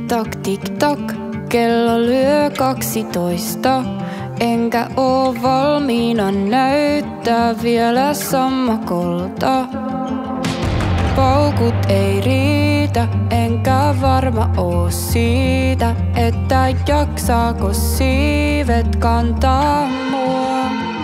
Tik-tak, kello lyö 12. Enkä oo valmiina näyttää vielä sammakolta. Paukut ei riitä, enkä varma oo siitä, että jaksaako siivet kantaa mua.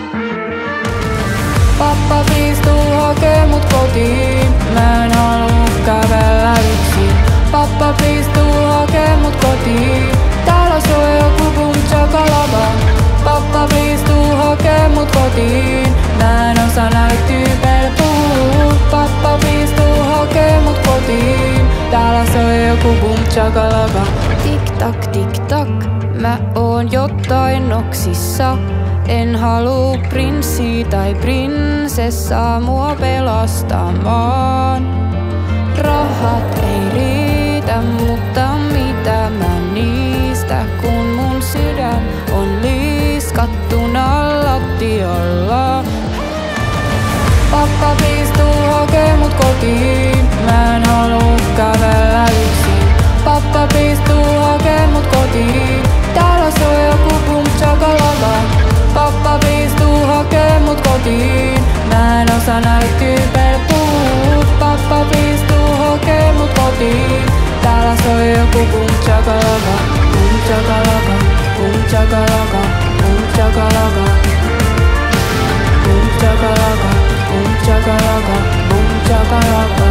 Pappa please tuu hakee mut kotiin, mä en haluu kävellä yksin. Pappa please tuu hakee mut kotiin, täällä soi joku boom chakalaka. Pappa please tuu hakee mut kotiin, mä en osaa näille tyypeille puhua. Pappa please tuu hakee mut kotiin, täällä soi joku boom chakalaka. Tik-tak, tik-tak, mä oon jotain noksissa. En haluu prinssi tai prinsessaa mua pelastamaan. Rahat ei riitä, mutta mitä mä niistä, kun mun sydän on liiskattuna lattialla. Pappa please tuu hakee mut kotiin, mä en haluu kävellä yksin. Pappa please tuu hakee mut kotiin, täällä soi joku boom chakalaka. Pappa please tuu hakee mut kotiin, mä en osaa näille tyypeille puhua. Pappa please tuu hakee mut kotiin, täällä soi joku boom chakalaka. Boom chakalaka, boom chakalaka, boom chakalaka. Boom chakalaka, boom chakalaka, boom chakalaka.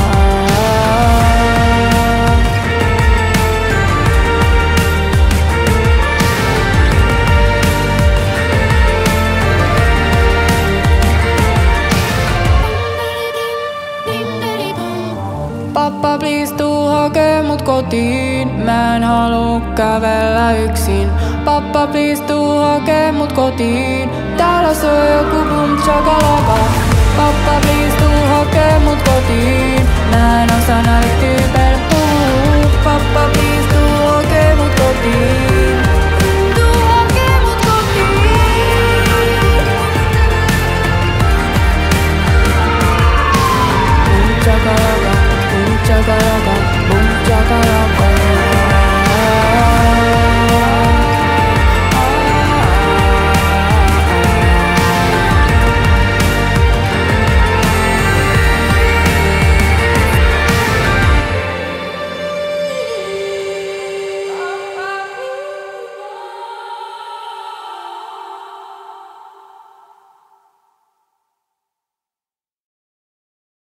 Pappa please tuu hakee mut kotiin, mä en haluu kävellä yksin. Pappa please tuu hakee mut kotiin, täällä soi joku boom chakalaka. Pappa please tuu hakee mut kotiin, mä en osaa näyttää.